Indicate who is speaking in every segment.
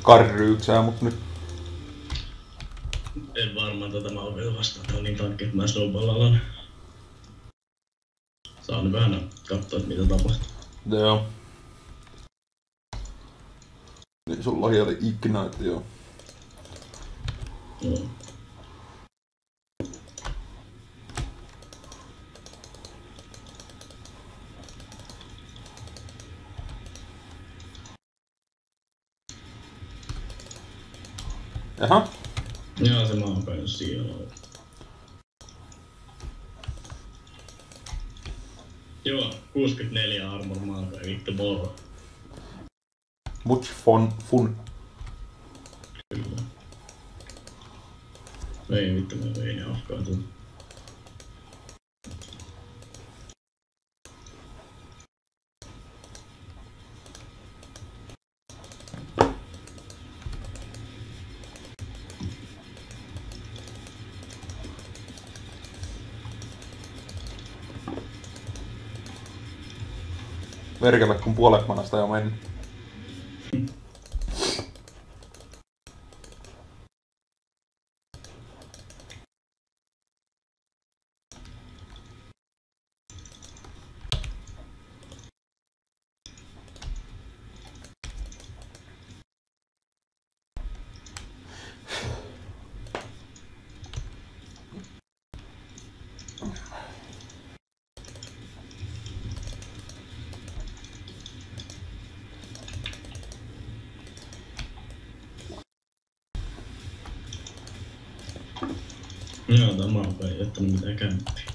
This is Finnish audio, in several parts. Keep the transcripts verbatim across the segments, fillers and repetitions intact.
Speaker 1: karryksää mut nyt.
Speaker 2: En varmaan tota mä oon vielä vastaan, tää on niin tankki, että mä snowballaan. Saan nyt vähän katsoa, että mitä tapahtuu.
Speaker 1: Joo. Niin sulla oli Ignite, joo.
Speaker 2: Joo.
Speaker 1: Jaha.
Speaker 2: Jaa, se maapäin siellä on. Joo, kuusikymmentäneljä armor maapäin, vittu moro.
Speaker 1: Much fun, fun.
Speaker 2: Kyllä. Ei vittu, mä vein ne afkaatut.
Speaker 1: Verkele kun puolet manasta jo meni.
Speaker 2: Joo, tää maapäin ei ottanut mitään kämppiä.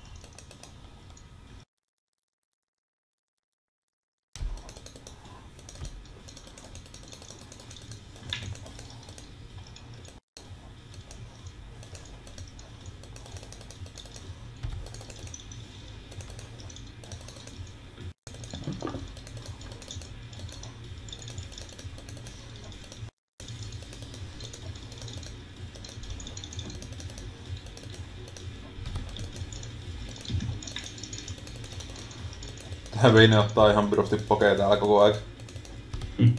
Speaker 1: Tähän Veine ottaa ihan pirusti pokea täällä koko ajan.
Speaker 2: Hmm.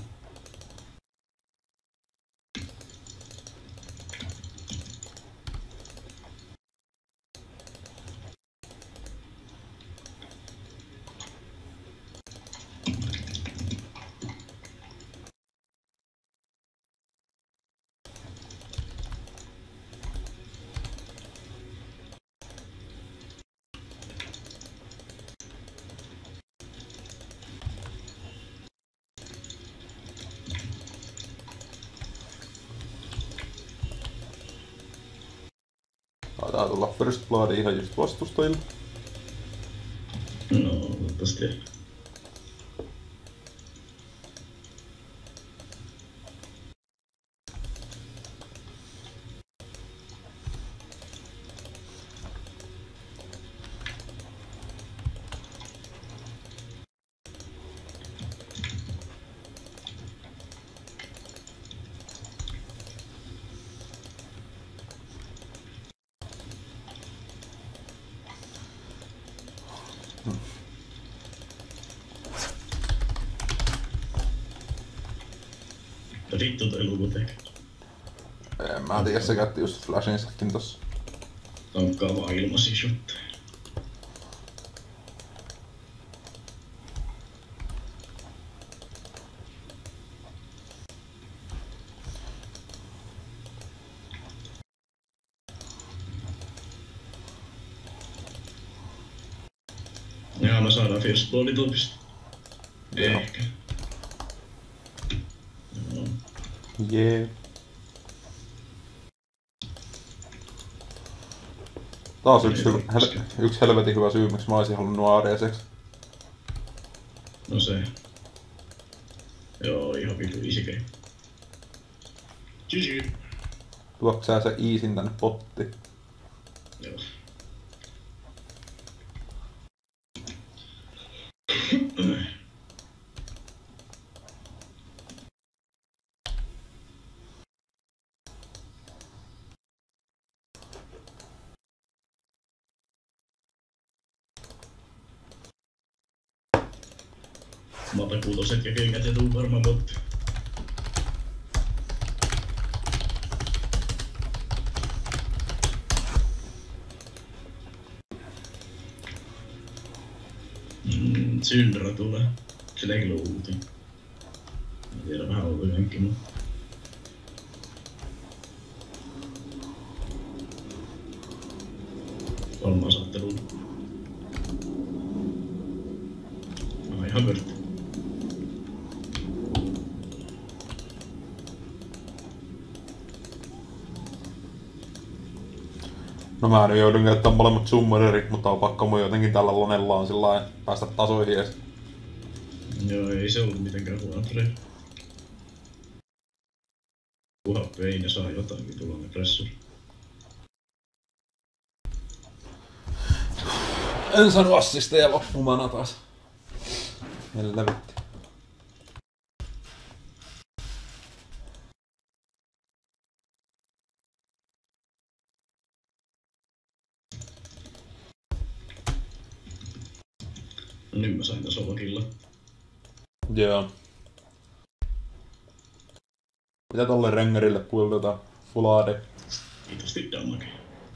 Speaker 1: Taitaa tulla First Blood ihan just vastustajille.
Speaker 2: No, toivottavasti. Vittu toi luku tekee.
Speaker 1: En mä tiedä, se käytti just flashinsakin tossa.
Speaker 2: Tankkaa vaan ilmaisia shotteja. Jaa, me saadaan First Bloodit opista. Ehkä. Joo.
Speaker 1: Jee. Taas yksi, hel hel yksi helvetin hyvä syy, miksi mä olisin halunnut A D C:ksi.
Speaker 2: No se. Joo, ihan vitu easy game. G G.
Speaker 1: Tuotko sä se easin tänne pottiin?
Speaker 2: Joo. Mata kuutoset ja kengät ja tuu varmaan botti. Syndra tulee. Sillä ei kyllä uuti. Mä tiedän vähän ollut jenkki, mut... Kolmas ottelu. No ihan vörtti.
Speaker 1: No mä nyt joudun käyttämään molemmat summonerit, mutta on pakko mun jotenkin tällä lonellaan sillä päästä tasoihin edes.
Speaker 2: Joo, ei se ollut mitenkään huono trade. Kuha pein ja saa jotain vitulainen pressuri.
Speaker 1: En sano assisteja loppumana taas. Helvetti.
Speaker 2: No nyt mä sain tässä ovakilla.
Speaker 1: Joo. Mitä tolle rengerille puiltata? Fulade.
Speaker 2: Kiitosti damage.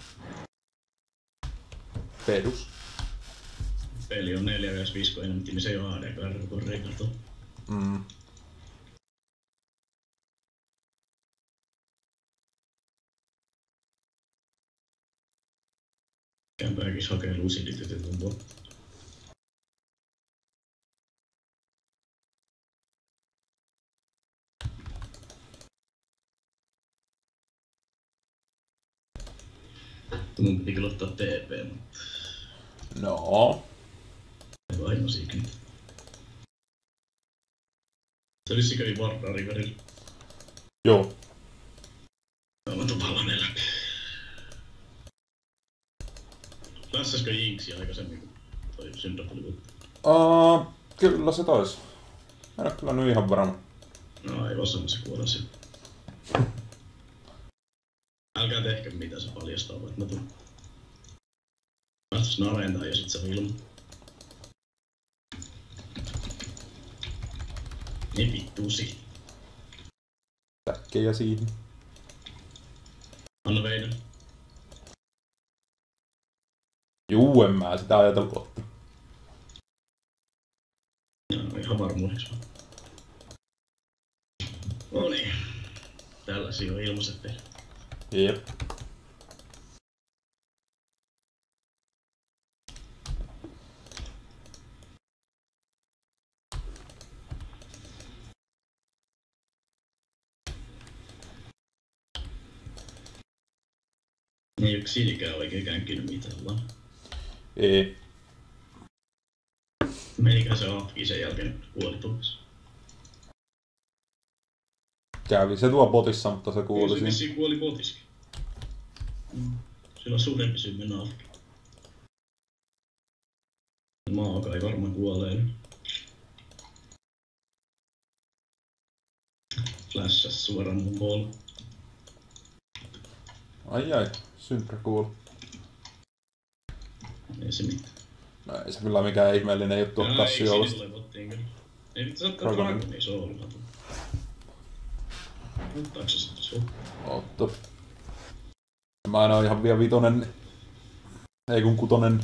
Speaker 1: Perus.
Speaker 2: Peli on neljä viisi enemmän, niin se ei oo A D K R reikato.
Speaker 1: Mm.
Speaker 2: Kämpääkis hakee lucidity tuntuu. Mun piti kyllä ottaa T P, mutta...
Speaker 1: No.
Speaker 2: Ei vahingossa ikinä. Se oli sikäli Vardari välillä.
Speaker 1: Joo.
Speaker 2: Mä tuun palaneen läpi. Lässäskö Jinxia aikaisemmin, kun toi Syndra tuli uutta?
Speaker 1: Uh, kyllä se tois. En oo kyllä nyt ihan varma.
Speaker 2: No ei osannut se kuolla sen. Älkää tehkö mitä se paljastaa, vaikka mä tuun. Päästäis naventaan ja sit se on ilman. Niin vittuusi.
Speaker 1: Täkkejä siihen.
Speaker 2: Anna Veinen.
Speaker 1: Juu, en mä sitä ajatellut ottaa.
Speaker 2: No ihan varmuudeksi vaan. No niin. Tällaisia on ilmaiset teille.
Speaker 1: Jep.
Speaker 2: Ei oo silkää oikein känkkinyt mitään vaan.
Speaker 1: Ei.
Speaker 2: Menikään se Afki sen jälkeen kuoli tuossa.
Speaker 1: Kävi se tuo botissa, mutta se kuuli
Speaker 2: Kyllä se
Speaker 1: siinä.
Speaker 2: vissiin kuoli botiskin. Mm. Sillä on suurempi syy mennä Afki. Maaka ei varmaan kuolee nyt. Flashas suoraan mun ball.
Speaker 1: Ai ai, Syndra kuuli.
Speaker 2: Ei se mitään.
Speaker 1: No ei se kyllä mikään ihmeellinen juttu ole Cassiolasta.
Speaker 2: Ei levottiin kyllä. Ei vittu saattaa Dragonia soolata. Ottaako se sitten sun?
Speaker 1: Otto. Mä aina oon ihan vielä vitonen. Ei kun kutonen.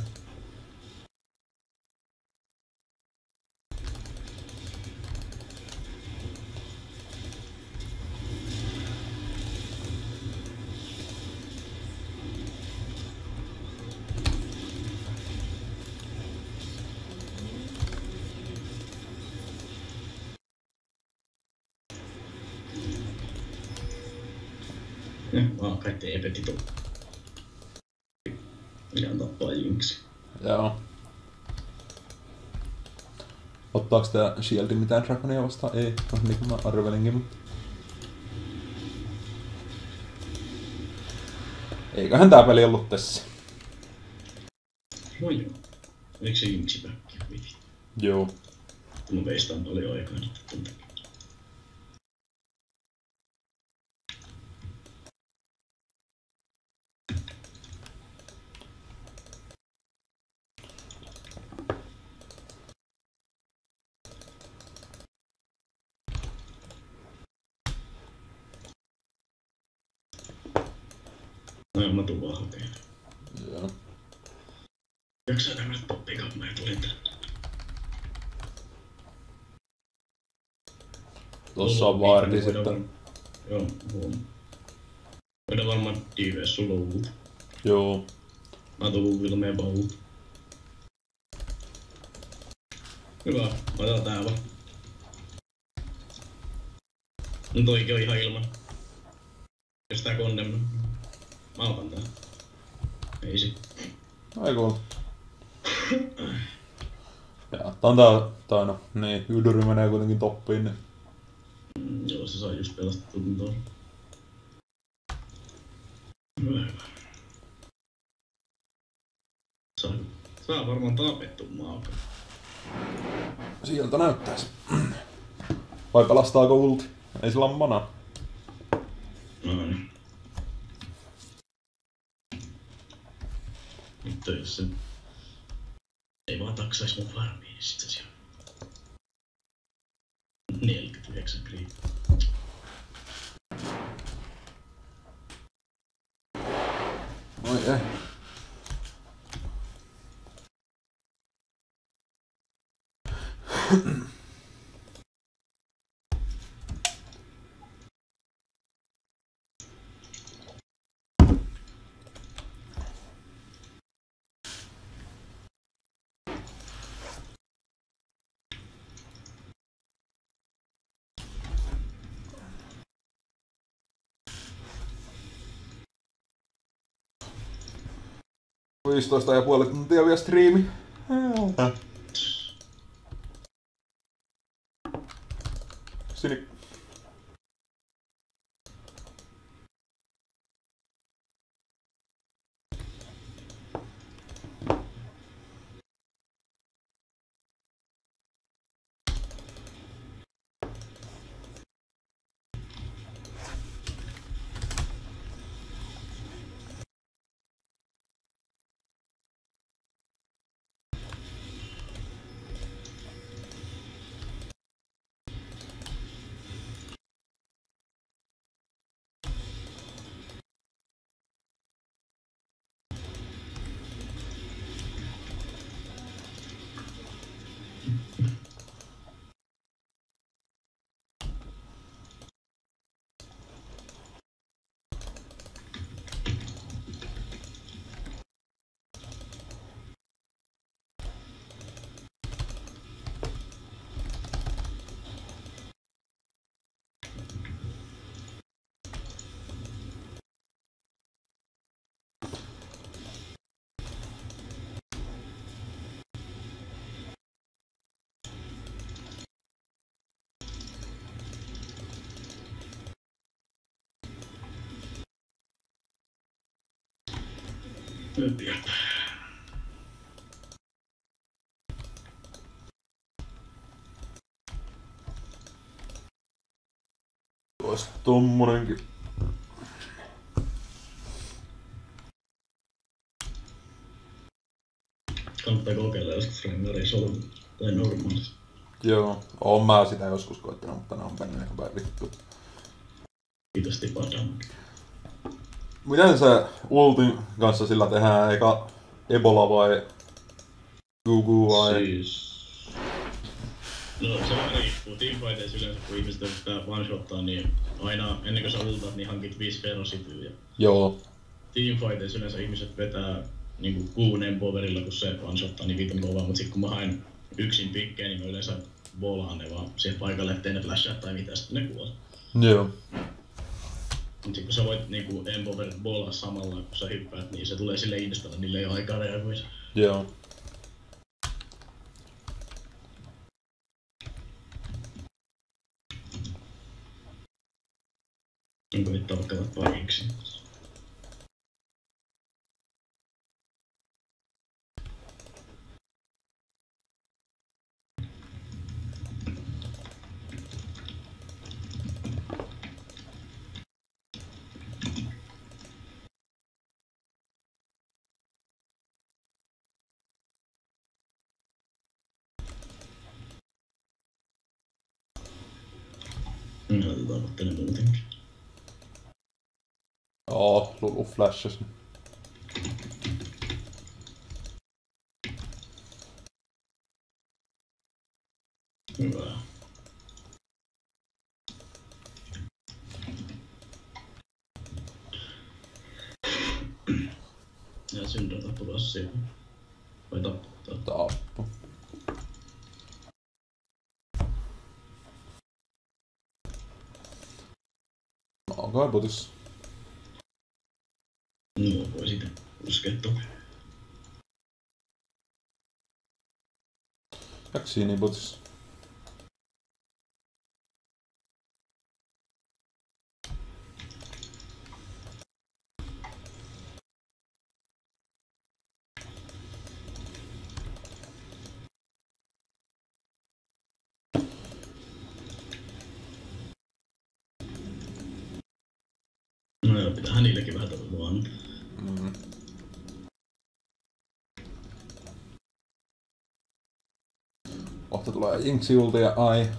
Speaker 2: Ja vaan kai teepetit on. Mikä tappaa Jinxi.
Speaker 1: Joo. Ottaaks tää Shieldi mitään Dragonia vastaan? Ei, no niin kuin mä arvelinkin, mutta... Eiköhän tää peli ollut tässä.
Speaker 2: No joo. Eikö se Jinxi päkkiä?
Speaker 1: Joo.
Speaker 2: Mä veistaan paljon aikaa nyt tämän takia. No mä tuun vaan hakemaan.
Speaker 1: Joo.
Speaker 2: Jaksaa tämä toppika, kun mä tulin tänne.
Speaker 1: Tossa on vaardi
Speaker 2: Voidaan
Speaker 1: sitten.
Speaker 2: var- Joo, huom. Voidaan varmaan D V S sulla ult.
Speaker 1: Joo.
Speaker 2: Mä tuun Vilmeen ult. Hyvä, otetaan tää vaan. No toikin on ihan ilman. Jos tää kondemna. Mä otan tää. Easy.
Speaker 1: Aiku. Ja tää on tää, tai no, niin, Yduri menee kuitenkin toppiin, niin
Speaker 2: Mm, joo, se sai just pelastettua tuon. Hyvä, hyvä. Saa, saa varmaan tapettu maaka.
Speaker 1: sieltä näyttäis. Vai pelastaako ulti? Ei sillä ole mana.
Speaker 2: No niin. Nyt jos se ei vaan taksais mun farmiin, niin sit se siellä neljäkymmentäyhdeksän kriit.
Speaker 1: Oi ei. viisitoista ja puoli tuntia vielä striimi. Sini.
Speaker 2: Jep.
Speaker 1: Ois tommonenkin.
Speaker 2: Kannattaa kokeilla joskus Rengarin solmu tai normaalissa.
Speaker 1: Joo, oon mä sitä joskus koittanut, mutta ne on mennyt ihan päin vittu.
Speaker 2: Kiitos tipadan.
Speaker 1: Miten se ultin kanssa sillä tehdään? Eka Ebola vai Gugu vai?
Speaker 2: Siis... No se vähän riippuu. Teamfighteissa yleensä kun ihmiset yrittää one-shottaa, niin aina ennen kuin sä ultaat, niin hankit viisi ferocityä.
Speaker 1: Joo.
Speaker 2: Teamfighteissa yleensä ihmiset vetää niinku kuun empowerilla, kun se one-shottaa niin vitun kovaa, mut sit kun mä haen yksin pikkeen, niin mä yleensä boolaan ne vaan siihen paikalle, ettei ne flashaa tai mitään, sitten ne kuolee.
Speaker 1: Joo.
Speaker 2: Mut sit kun sä voit niinku empowerit boolaa samalla, kun sä hyppäät, niin se tulee sille installa, niille ei oo aikaa reagoida.
Speaker 1: Joo.
Speaker 2: Onko nyt alkavat pariksi? No, otetaan ottelen muutenkin.
Speaker 1: Joo, Lulu flashas.
Speaker 2: Hyvä. Syndra tappu Rassia. Vai tappu?
Speaker 1: Tappu. No, kai putis.
Speaker 2: No, voi sitä uskea toki.
Speaker 1: Jaksii niin putis.
Speaker 2: No joo, pitäähän niillekin vähän tapahtua antaa.
Speaker 1: Mm. Kohta tulee Jinxi-ulti ja ai.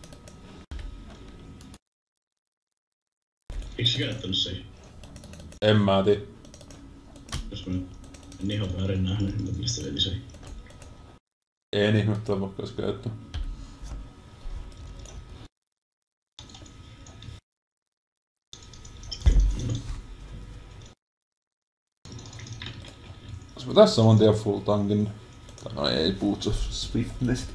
Speaker 2: Eikö sä käyttänyt se?
Speaker 1: En mä tii.
Speaker 2: Jos mä en ihan väärin nähnyt, niin mistä veli se?
Speaker 1: En ihmettä vaikka ois käytty. Jos mä tässä on tien full tankin. No ei Boots of Swiftness.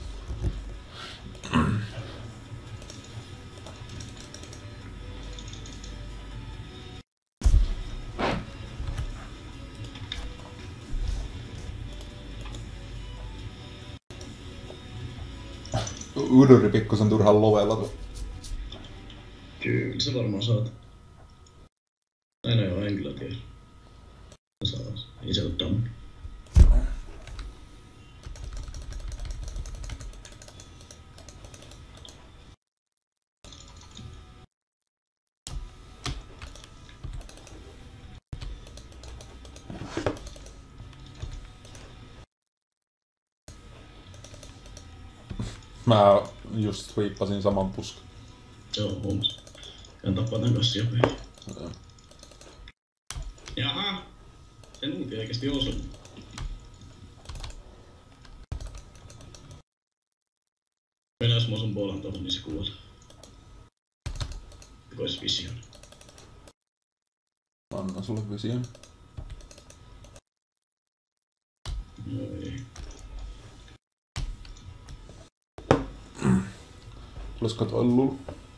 Speaker 1: Uduri pikkusen turhaan lovella tuo.
Speaker 2: Kyllä se varmaan saat. Aina joo, en kyllä tiedä. Saas. Ei se oo dammi.
Speaker 1: Mä just sweepasin saman puskan.
Speaker 2: Joo, huomasin. Käyn tappaa tän kanssa joku.
Speaker 1: Joo.
Speaker 2: Jaha! Sen ulti oikeesti osu. Mennään jos mä osun bolan tohon, niin se kuolee. Kois vision.
Speaker 1: Anna sulle vision.
Speaker 2: No ei.
Speaker 1: Tulisiko toi lulu?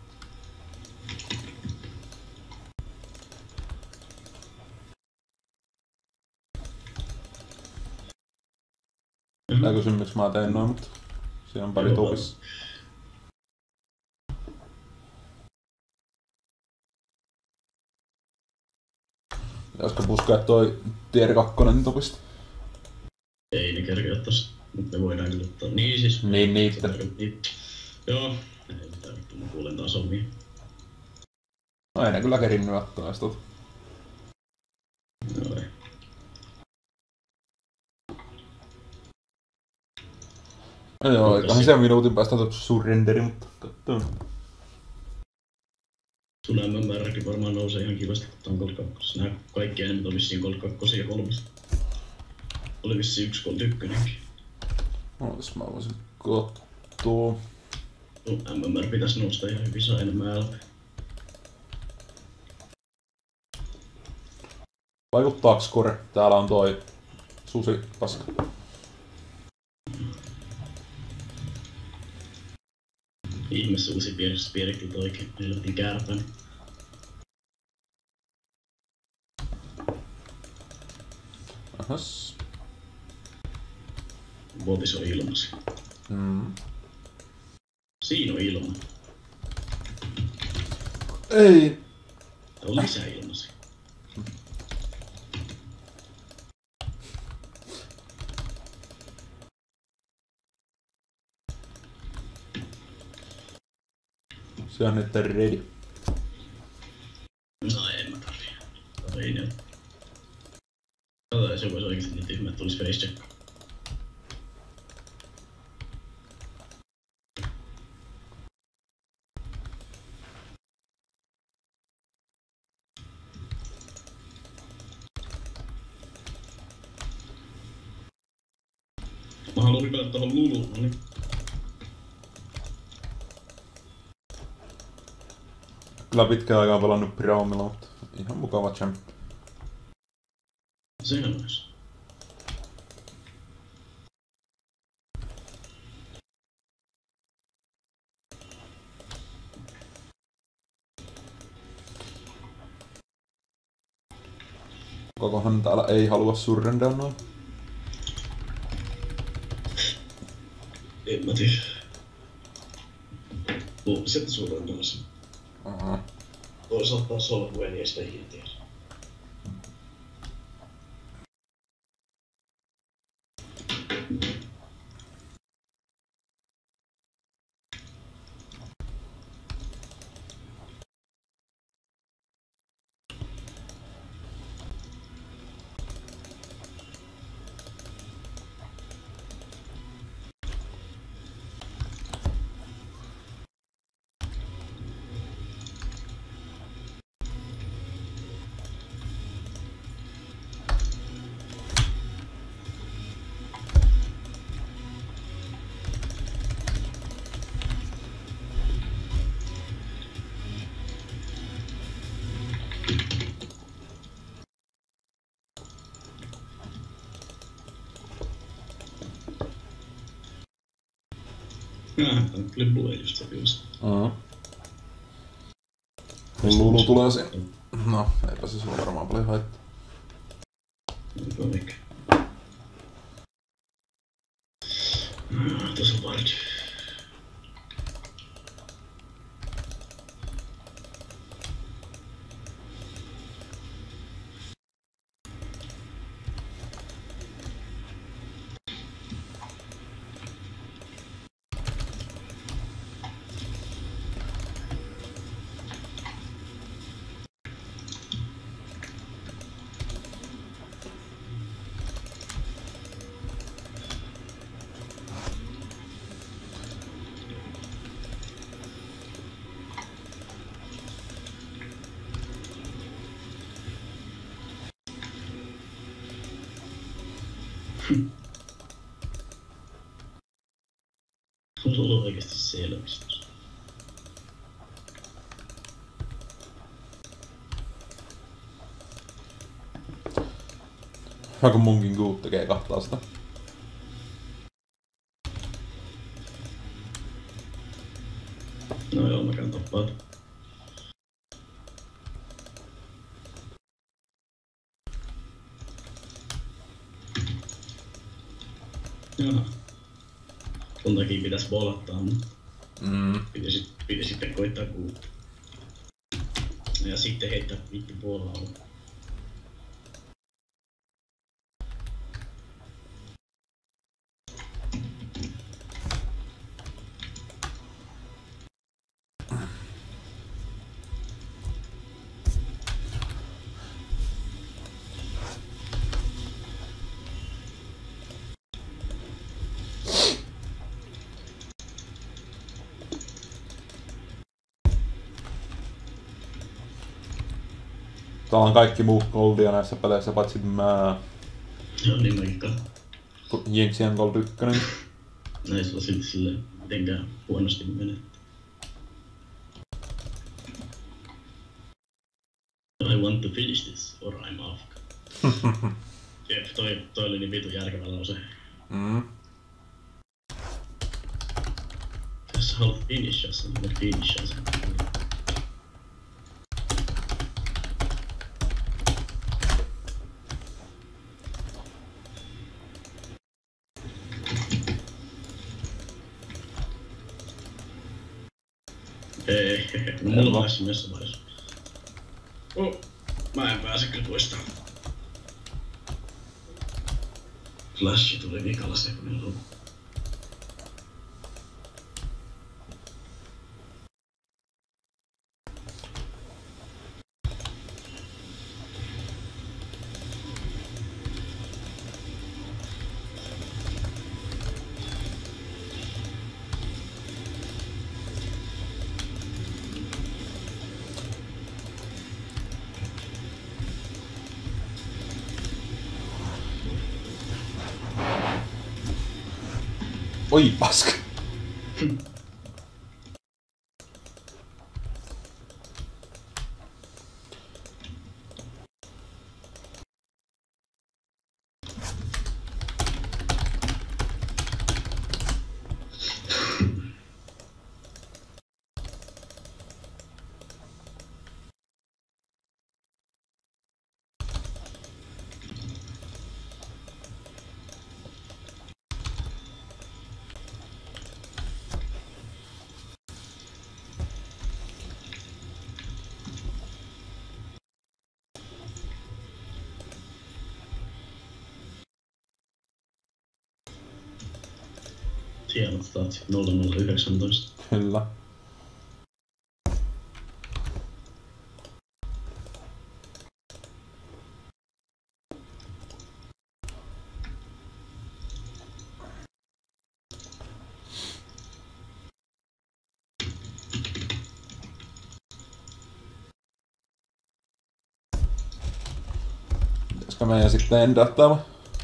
Speaker 1: Mä kysyn miksi mä tein noin, mutta siinä on pari topissa. Olisiko puskaa toi tier kakkonen topista?
Speaker 2: Ei ne kerkeä tossa. Nyt me voidaan kyllä ottaa. Niin siis.
Speaker 1: Niin niitä.
Speaker 2: Joo. Ei mitään vittu, mä kuulen taas omia.
Speaker 1: No ei ne kyllä kerin nyöttää sitä.
Speaker 2: Joo ei.
Speaker 1: No joo, eiköhän siellä minuutin päästä ottaa surrenderi, mutta katsotaan.
Speaker 2: Sun M M R:kin varmaan nousee ihan kivasti, kun tää on Gold kaksi. Nää kaikki enemmän on vissiin Gold kaksi ja kolme. Oli vissiin yksi Gold ykkönen.
Speaker 1: No, jos mä voisin katsoa.
Speaker 2: No, M M R pitäis nousta ihan hyvin, saa enemmän L P.
Speaker 1: Vaikuttaako Skore? Täällä on toi susi paska.
Speaker 2: Ihme susi pienessä pienekki toikin, helvetin kärpäni.
Speaker 1: Ahas.
Speaker 2: Botis on ilmasi.
Speaker 1: Mm.
Speaker 2: Siinä on ilma.
Speaker 1: Ei.
Speaker 2: Tää on lisää ilmasi.
Speaker 1: Se on nyt ready.
Speaker 2: No en mä tarvii. Ei ne. Katsotaan jos joku olisi oikeesti niin tyhmä, että tulis facecheck. Mä haluan hypätä tohon Luluun, no niin.
Speaker 1: Kyllä pitkään aikaan pelannut Pyraumilla, mutta ihan mukava champ.
Speaker 2: Sehän olisi.
Speaker 1: Kokohan täällä ei halua surrendernaa?
Speaker 2: En mä tiedä. Luulisin, sieltä surrendaasi.
Speaker 1: Aha.
Speaker 2: Toisaalta taas solmuen niin ei sitä ikinä tiedä. Nähän on kyllä Blue just sopivasti.
Speaker 1: Aha. Lulu tulee sen. No, eipä se sulla varmaan paljon haittaa.
Speaker 2: Onko mikä? Tuossa on Vardy. On ollut oikeesti selvistys.
Speaker 1: Hyvä kun munkin Good tekee kahtaa sitä.
Speaker 2: No joo, mä käyn tappaa. Jaha. Ton takia pitäis bolattaa, mutta
Speaker 1: Mm.
Speaker 2: piti, piti sitten koittaa kuutta. Ja sitten heittää vittu puolella.
Speaker 1: Täällä on kaikki muut goldia näissä peleissä, paitsi mä...
Speaker 2: Joo, niin mäkin katson.
Speaker 1: Jinxian Gold yksi.
Speaker 2: Näissä on silti silleen mitenkään huonosti menee. I want to finish this or I'm off. Jep, toi, toi oli niin vitun järkevä lause.
Speaker 1: Mm.
Speaker 2: Jos sä haluat finishaa sen, niin voit finishaa sen. Ei, no mulla on päässyt jossain vaiheessa. Oh, mä en pääse kyllä poistamaan. Flashi tuli vikalla sekunnilla.
Speaker 1: Oi paska.
Speaker 2: Hienot statsit, nolla nolla yhdeksäntoista.
Speaker 1: Kyllä. Pitäisikö meidän sitten endaa täällä?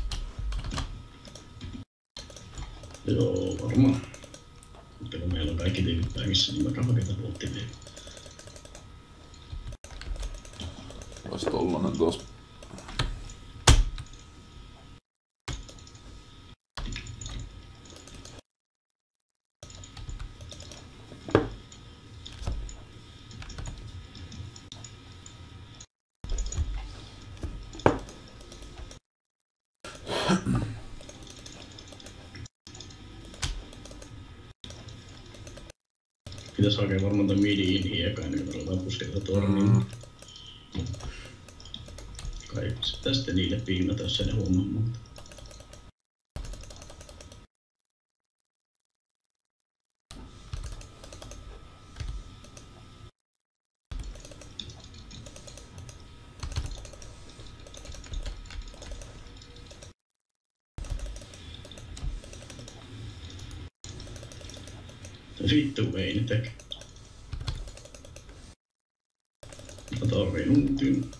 Speaker 2: Joo, varmaan. Mutta kun meillä on kaikki tiivit päivissä, niin mä haketaan volttiin.
Speaker 1: Ois tollanen tuossa.
Speaker 2: Pitäis hakea varmaan toi midi inhi eka ennen kuin ruvetaan pusketa torniin.
Speaker 1: Mm.
Speaker 2: Kai se pitää sitten niille piinata, jos ei ne huomaa muuta. Vittu ei ne teke. Mä tarviin uutin.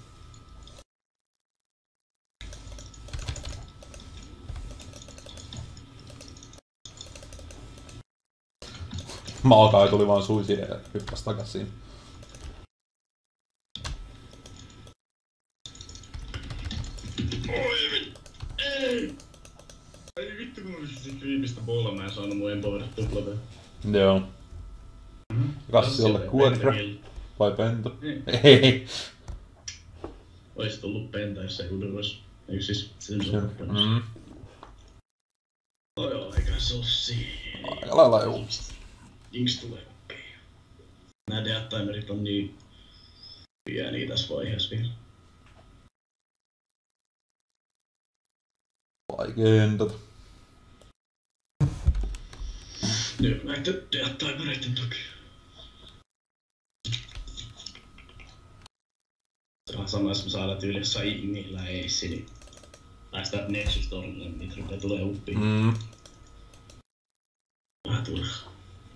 Speaker 1: Maakai tuli vaan suisi ja hyppäsi takas siinä.
Speaker 2: Oi vittu! Ei! Ai vittu kun mä olisin sit viimeistä bolla, mä en saanut mun empowered tuplateen.
Speaker 1: Joo. Kassi jolle kuotra. Vai pento? Ei.
Speaker 2: Ois tullut penta, jos ei kuduros. Eikö siis sen
Speaker 1: Se-
Speaker 2: on
Speaker 1: Mm.
Speaker 2: Oi oi, eikä se oo siinä.
Speaker 1: Aika lailla juu.
Speaker 2: Jinx tulee oppiin. Nää death timerit on niin pieniä tässä vaiheessa vielä.
Speaker 1: Vaikee entata.
Speaker 2: Nyt näitä death timereiden takia. Se on sama, jos me saadaan tyyli jossain Ingillä eissi, niin päästään Nexus tornille, niin niitä rupeaa tulee uppiin.
Speaker 1: Mm.
Speaker 2: Vähän turha.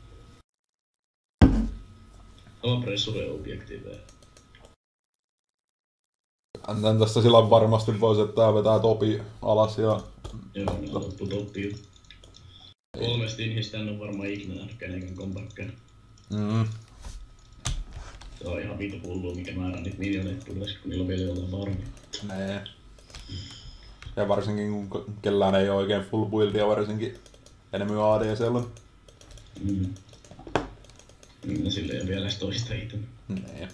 Speaker 2: Oma pressure objektiiveja.
Speaker 1: Tän tästä sillä varmasti voisi, että tää vetää topi alas ja...
Speaker 2: Joo, minä loppu toppiin. Kolmesta inhistä en oo varmaan ikinä nähnyt kenenkään kompakkeja.
Speaker 1: Mm.
Speaker 2: Se on ihan vitu hullua, mikä määrä niitä minioneita tulee, kun niillä on vielä jollain varma.
Speaker 1: Nee. Ja varsinkin kun kellään ei oo oikein full buildia, varsinkin enemmän A D C on.
Speaker 2: Mm. No sille ei oo vielä edes toista itse.
Speaker 1: Nee.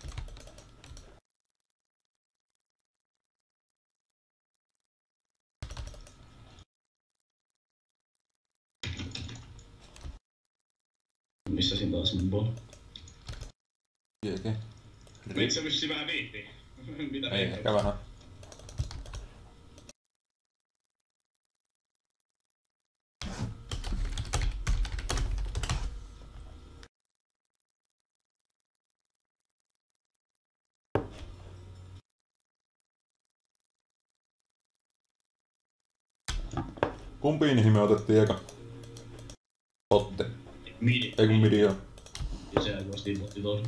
Speaker 2: Missä siinä taas mun bo?
Speaker 1: Jeeke.
Speaker 2: Eikö se vissi vähän viitti? Mitä
Speaker 1: Ei,
Speaker 2: veikkaat?
Speaker 1: ehkä vähän. Kumpiin niihin me otettiin eka? Totte.
Speaker 2: Midi.
Speaker 1: Ei kun midi joo.
Speaker 2: Ja se aikoistiin botti toisen.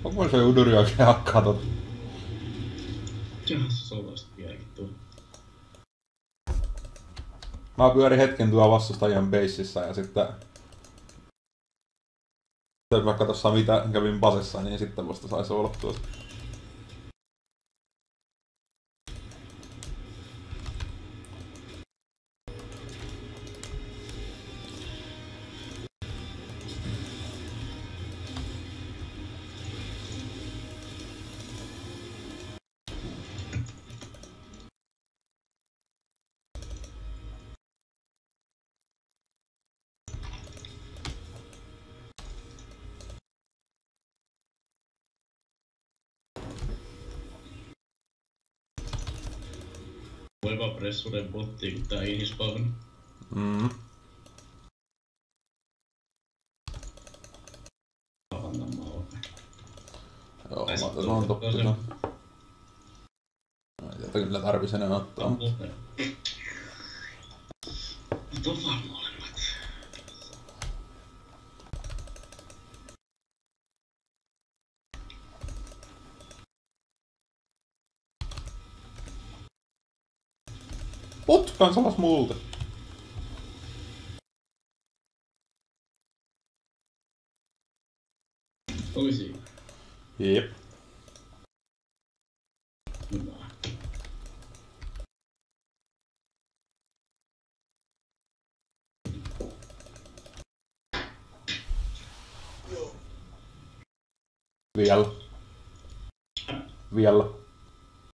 Speaker 1: Onko se Uduri oikein hakkaa tota?
Speaker 2: Jaa, se soloista vieläkin tuo.
Speaker 1: Mä pyörin hetken tuolla vastustajien beississä ja sitten... Jos vaikka tossa mitä kävin basessa, niin sitten vasta sais olla tuossa.
Speaker 2: Voiva pressuuden bottiin, kun tää inhispavn.
Speaker 1: Mm.
Speaker 2: Anna mä oon.
Speaker 1: Joo, mä otan on toppi sen. Jota kyllä tarvis enää ottaa.
Speaker 2: Mutta on vaan molemmat.
Speaker 1: Putkaan salas multa.
Speaker 2: Oli siinä.
Speaker 1: Jep.
Speaker 2: Hyvä.
Speaker 1: Vielä. Vielä.